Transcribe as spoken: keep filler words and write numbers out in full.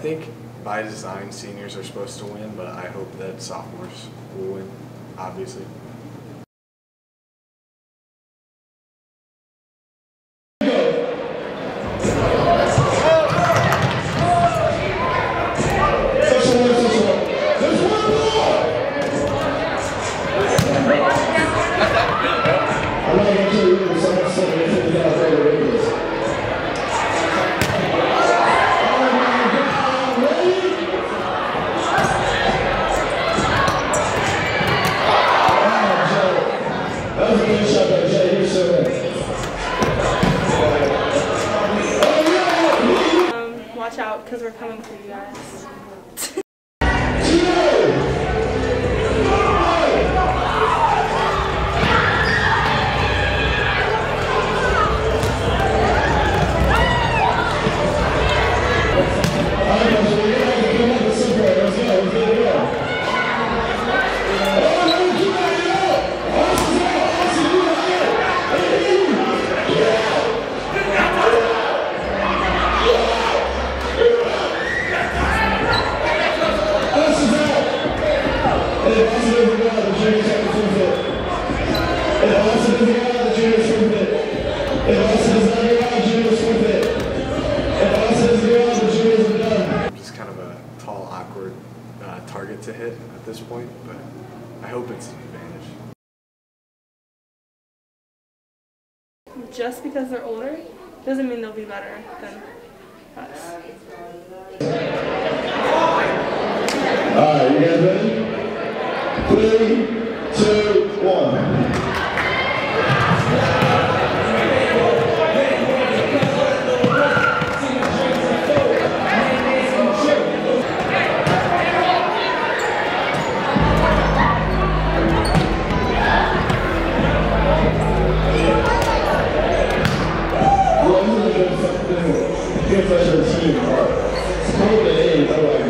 think by design seniors are supposed to win, but I hope that sophomores will win, obviously. Watch out, because we're coming for you guys. I'm just kind of a tall, awkward uh, target to hit at this point, but I hope it's an advantage. Just because they're older doesn't mean they'll be better than us. Alright, you guys ready? Three, two, one. Well, this is a good team. It's cool to